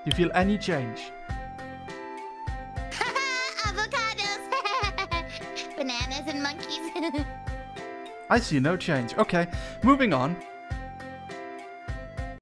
you feel any change? Avocados. Bananas and monkeys. I see no change. Okay, moving on.